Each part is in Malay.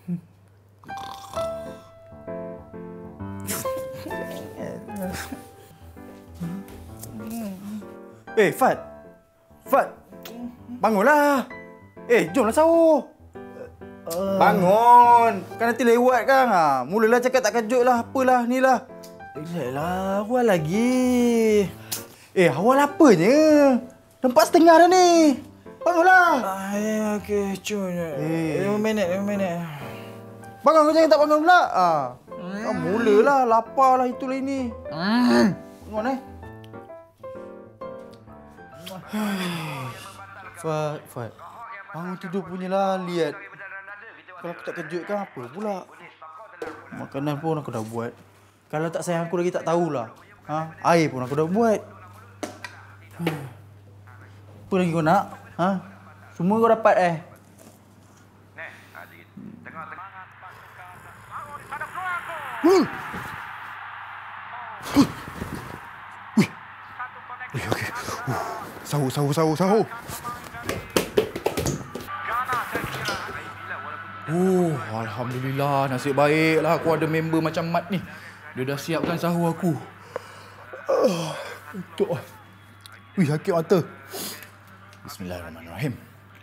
Fat. Fat. Bangunlah. Jomlah sahur. Bangun. Kan nanti lewat kan. Mulalah cakap tak kejut lah. Apalah ni lah. Relaxlah, awal lagi. Awal apanya? Nampak setengah dah ni. Bangunlah. Okey, cun. 5 minit. Bangun kau jangan tak bangun pula. Mulalah. Lapar lah itulah ini. Bangun Fat. Bangun tidur punyalah. Lihat. Kalau aku tak kejut kan apa pula. Makanan pun aku dah buat. Kalau tak sayang aku lagi tak tahulah. Air pun aku dah buat. Apa lagi kau nak? Semua kau dapat Okey. Sahur. Alhamdulillah, nasib baiklah aku ada member macam Mat ni. Dia dah siapkan sahur aku. Untuk. Sakit mata. Bismillahirrahmanirrahim.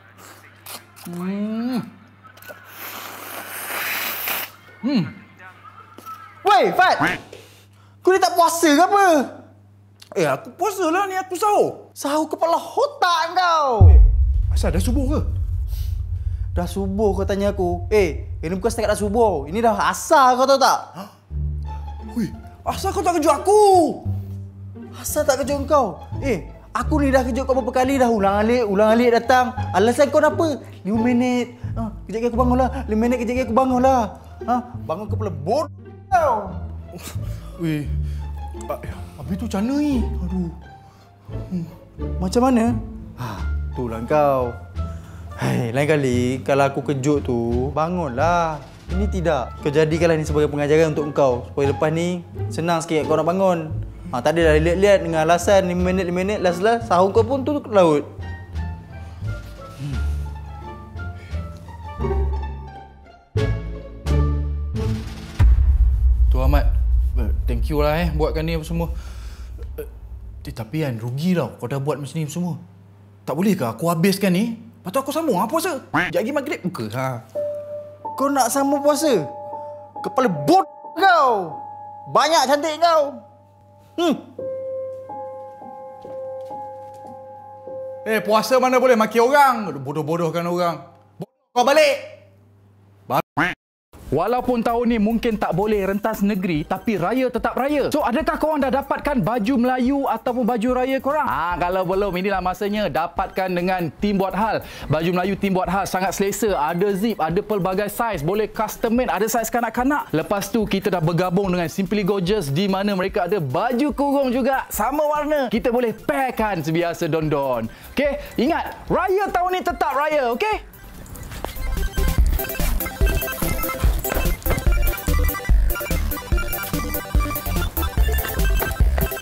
Weh, Fat! Kau ni tak puasa ke apa? Aku puasa lah ni, aku sahur. Sahur kepala otak kau! Asal dah subuh ke? Dah subuh kau tanya aku. Ini bukan setakat dah subuh. Ini dah asar kau tahu tak? Weh, asal kau tak kejut aku? Asal tak kejut kau? Aku ni dah kejut kau berapa kali dah. Ulang alik datang. Alasan kau apa? 5 minit. Kejap lagi aku bangun lah. 5 minit kejap lagi aku bangun lah. Bangun kepala bodoh kau. Weh, habis tu macam mana ni? Aduh. Macam mana? Itulah kau. Lain kali kalau aku kejut tu, bangunlah. Ini tidak. Kau jadikanlah ni sebagai pengajaran untuk kau. Supaya lepas ni, senang sikit kau nak bangun. Tadi dah lihat-lihat dengan alasan 5 minit, last sahur kau pun tu ke laut. Tu Ahmad, thank you lah buatkan ni apa semua. Tapi kan rugi tau kau dah buat macam ni semua. Tak boleh ke aku habiskan ni? Lepas tu aku sambung puasa. Sekejap lagi maghrib buka. Kau nak sambung puasa? Kepala bodoh kau. Banyak cantik kau. Puasa mana boleh maki orang. Bodoh-bodohkan orang. Bodoh kau balik. Walaupun tahun ni mungkin tak boleh rentas negeri, tapi raya tetap raya. So, adakah korang dah dapatkan baju Melayu ataupun baju raya korang? Kalau belum, inilah masanya dapatkan dengan Tim Buat Hal. Baju Melayu Tim Buat Hal sangat selesa. Ada zip, ada pelbagai saiz. Boleh custom made, ada saiz kanak-kanak. Lepas tu, kita dah bergabung dengan Simply Gorgeous di mana mereka ada baju kurung juga. Sama warna. Kita boleh pairkan sebiasa Don. Okey, ingat, raya tahun ni tetap raya, okey?